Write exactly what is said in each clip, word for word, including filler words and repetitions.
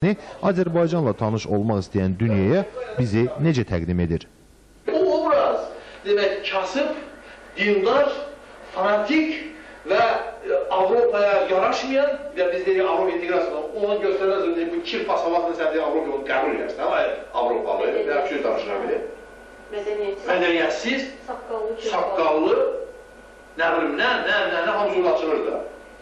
Azərbaycanla tanış olmaq istəyən dünyaya bizi necə təqdim edir? Bu obraz, demək, kasıb, dindar, fanatik və Avropaya yaraşmayan və biz deyirik Avropa integrasiyonu ona göstərməz, bu iki pasavatını sən deyək Avropa yolu qəbul edirsən, hayır, Avropalı, və iki danışına bilir. Mədəniyyətsiz, saqqallı, nə bilim, nə, nə, nə, nə, hamısı açılır da.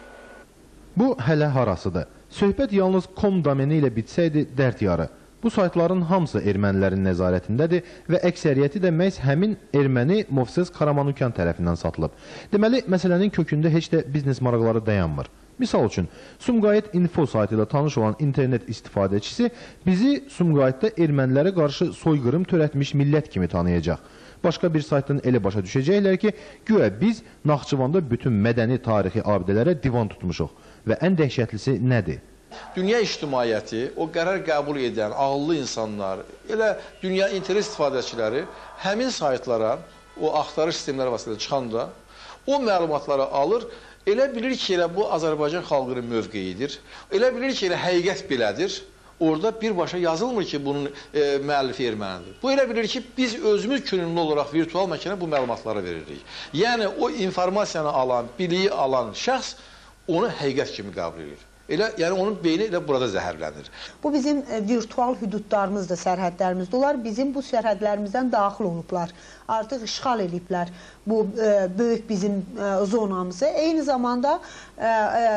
Bu hələ harasıdır. Söhbət yalnız kom domeni ilə bitsəydi dərd yarı. Bu saytların hamısı ermənilərin nəzarətindədir və əksəriyyəti də məhz həmin erməni Movses Karamanukyan tərəfindən satılıb. Deməli, məsələnin kökündə heç də biznes maraqları dayanmır. Misal üçün, Sumqayıt Info saytı ilə tanış olan internet istifadəçisi bizi Sumqayıtda ermənilərə qarşı soyqırım törətmiş millət kimi tanıyacaq. Başqa bir saytdan elə başa düşəcəklər ki, güya biz Naxçıvanda bütün mədəni tarixi abidələrə divan tutmuşuq və ən dəhşətlisi nədir? Dünya ictimaiyyəti, o qərar qəbul edən ağıllı insanlar, elə dünya internet istifadəçiləri həmin saytlara, o axtarış sistemləri vasitəsilə çıxanda o məlumatları alır, elə bilir ki, elə bu Azərbaycan xalqının mövqeyidir, elə bilir ki, elə həqiqət belədir. Orada birbaşa yazılmır ki, bunun e, müəllifi ermənidir. Bu elə bilir ki, biz özümüz könüllü olaraq virtual məkanə bu məlumatları veririk. Yəni, o informasiyanı alan, biliyi alan şəxs onu həqiqət kimi qəbul edir. Elə, yəni onun beyni elə burada zəhərlənir. Bu bizim e, virtual hüdudlarımızdır, sərhədlərimizdir. Onlar bizim bu sərhədlərimizdən daxil olublar. Artıq işğal ediblər bu e, böyük bizim e, zonamızı. Eyni zamanda e,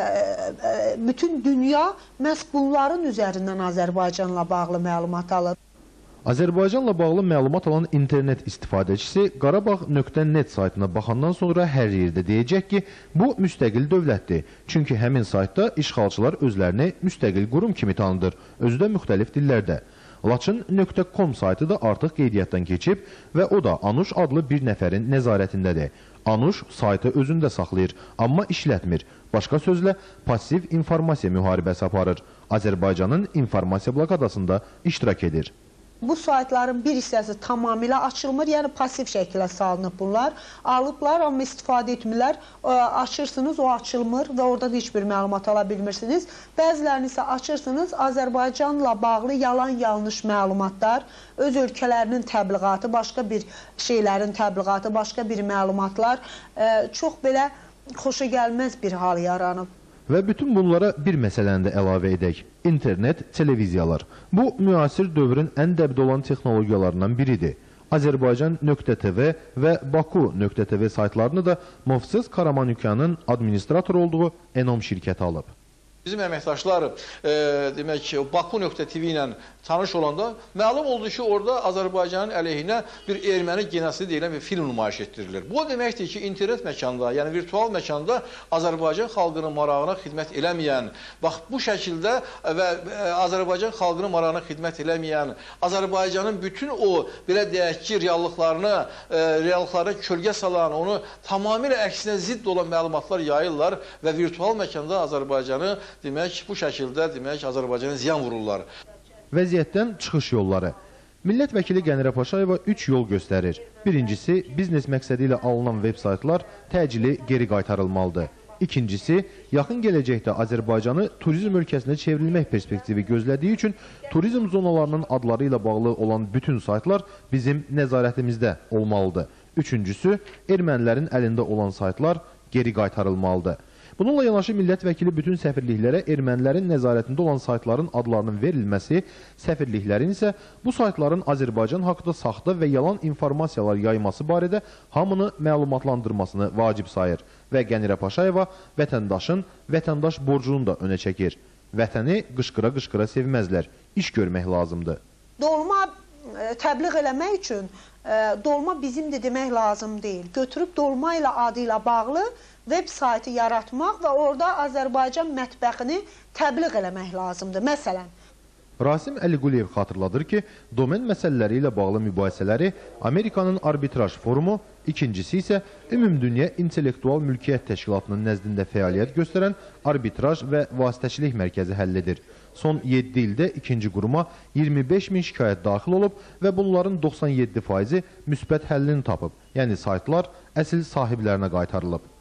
e, bütün dünya məhz bunların üzərindən Azərbaycanla bağlı məlumat alır. Azərbaycanla bağlı məlumat alan internet istifadəçisi qarabağ nöqtə net saytına baxandan sonra hər yerdə deyəcək ki, bu müstəqil dövlətdir. Çünki həmin saytda işğalçılar özlərini müstəqil qurum kimi tanıdır, özü də müxtəlif dillərdə. Laçın nöqtə com saytı da artıq qeydiyyatdan keçib və o da Anuş adlı bir nəfərin nəzarətindədir. Anuş saytı özündə saxlayır, amma işlətmir. Başqa sözlə, pasiv informasiya müharibəsi aparır. Azərbaycanın informasiya blokadasında iştirak edir. Bu saytların bir hissəsi tamamilə açılmır, yəni pasiv şəkildə salınıb bunlar. Alıblar, amma istifadə etmirlər. Açırsınız, o açılmır və oradan heç bir məlumat ala bilmirsiniz. Bəzilərini isə açırsınız, Azərbaycanla bağlı yalan-yanlış məlumatlar, öz ölkələrinin təbliğatı, başqa bir şeylərin təbliğatı, başqa bir məlumatlar çox belə xoşa gəlməz bir hal yaranıb. Və bütün bunlara bir məsələni də əlavə edək. İnternet, televiziyalar. Bu, müasir dövrün ən dəbdə olan texnologiyalarından biridir. Azərbaycan nöqtə tv və Baku nöqtə tv saytlarını da Movses Karamanukyanın administrator olduğu Enom şirkəti alıb. Bizim əməkdaşlar e, demək ki, Baku nöqtə tv ilə tanış olanda məlum oldu ki, orada Azərbaycanın əleyhinə bir erməni genosid deyilən bir film nümayiş etdirilir. Bu deməkdir ki, internet məkanda, yəni virtual məkanda Azərbaycan xalqının marağına xidmət eləməyən, bax bu şəkildə və Azərbaycan xalqının marağına xidmət eləməyən, Azərbaycanın bütün o, belə deyək ki, reallıqlarını, e, reallıqlarına kölgə salan, onu tamamilə əksinə zidd olan məlumatlar yayırlar və virtual məkanda Azərbaycanı demək, bu şəkildə demək, Azərbaycana ziyan vururlar. Vəziyyətdən çıxış yolları. Millət vəkili Qənirə Paşayeva üç yol göstərir. Birincisi, biznes məqsədi ilə alınan veb saytlar təcili geri qaytarılmalıdır. İkincisi, yaxın gələcəkdə Azərbaycanı turizm ölkəsinə çevrilmək perspektivi gözlədiyi üçün turizm zonalarının adları ilə bağlı olan bütün saytlar bizim nəzarətimizdə olmalıdır. Üçüncüsü, ermənilərin əlində olan saytlar geri qaytarılmalıdır. Bununla yanaşı millət vəkili bütün səfirliklərə ermənilərin nəzarətində olan saytların adlarının verilməsi, səfirliklərin isə bu saytların Azərbaycan haqqında saxta və yalan informasiyalar yayması barədə hamını məlumatlandırmasını vacib sayır və Qənirə Paşayeva vətəndaşın vətəndaş borcunu da önə çəkir. Vətəni qışqıra-qışqıra sevməzlər, iş görmək lazımdır. Dolma e, təbliğ eləmək üçün e, dolma bizimdir demək lazım deyil. Götürüb dolma ilə adı ilə bağlı veb saytı yaratmaq və orada Azərbaycan mətbəxini təbliğ eləmək lazımdır. Məsələn, Rasim Əliquliyev xatırladır ki, domen məsələləri ilə bağlı mübahisələri Amerikanın arbitraj forumu, ikincisi isə Ümumdünya İntellektual Mülkiyyət Təşkilatının nəzdində fəaliyyət göstərən arbitraj və vasitəçilik mərkəzi həll edir. Son yeddi ildə ikinci quruma iyirmi beş min şikayət daxil olub və bunların doxsan yeddi faizi müsbət həllini tapıb, yəni saytlar əsl sahiblərinə qaytarılıb.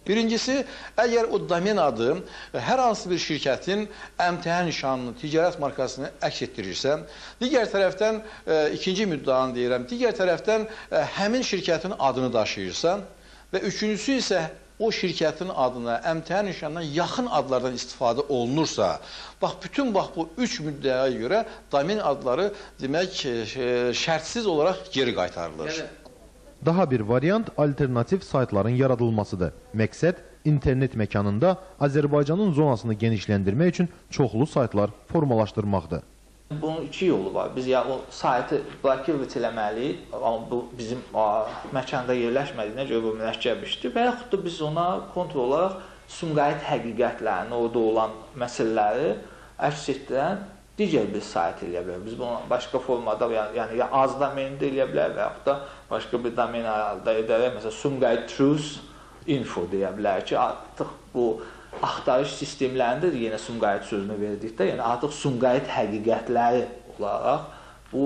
Birincisi, əgər o domen adı hər hansı bir şirkətin əmtəə nişanını, ticarət markasını əks etdirirsə, digər tərəfdən, e, ikinci müddaanı deyirəm, digər tərəfdən e, həmin şirkətin adını daşıyırsa və üçüncüsü isə o şirkətin adına, əmtəə nişanına yaxın adlardan istifadə olunursa, bax, bütün bax, bu üç müddəaya görə domen adları demək e, şərtsiz olaraq geri qaytarılır. Yəni, Daha bir variant alternativ saytların yaradılmasıdır. Məqsəd internet məkanında Azərbaycanın zonasını genişləndirmək üçün çoxlu saytlar formalaşdırmaqdır. Bunun iki yolu var. Biz ya o saytı blokировать eləməliyik, amma bu bizim a, məkanda yerləşmədiyinə görə bu mürəkkəb işdir və yaxud da biz ona kontrol olaraq Sumqayıt həqiqətlərini, orada olan məsələləri əks etdirən digər bir sayt eləyə bilər. Biz bunu başqa formada, yəni, yəni ya az domeni eləyə bilər və yaxud da başqa bir domen əldə edərək, məsələn, Sumqayıt Truth Info deyə bilər ki, artıq bu axtarış sistemlərində də yenə Sumqayıt sözünü verdikdə, yəni artıq Sumqayıt həqiqətləri olaraq bu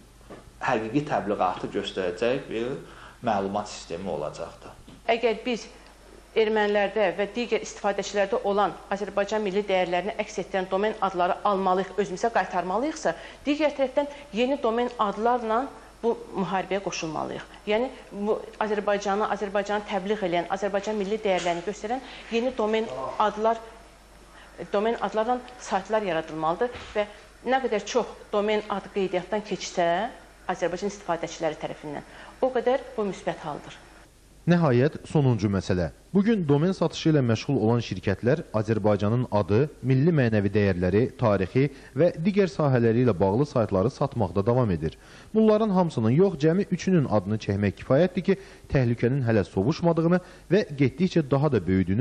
həqiqi təbliğatı göstərəcək bir məlumat sistemi olacaqdır. Əgər biz ermənilərdə və digər istifadəçilərdə olan Azərbaycan milli dəyərlərini əks etdirən domen adları almalıyıq, özümüzə qaytarmalıyıqsa, digər tərəfdən yeni domen adlarla bu müharibəyə qoşulmalıyıq. Yəni, bu Azərbaycanı, Azərbaycanı təbliğ edən, Azərbaycan milli dəyərlərini göstərən yeni domen adlar, domen adlarla saytlar yaradılmalıdır və nə qədər çox domen adı qeydiyyatdan keçsə Azərbaycan istifadəçiləri tərəfindən, o qədər bu müsbət haldır. Nəhayət, sonuncu məsələ. Bugün domen satışı ilə məşğul olan şirkətlər Azərbaycanın adı, milli mənəvi dəyərləri, tarixi və digər sahələri ilə bağlı saytları satmaqda davam edir. Bunların hamısının yox, cəmi üçünün adını çəkmək kifayətdir ki, təhlükənin hələ sovuşmadığını və getdikcə daha da böyüdüyünü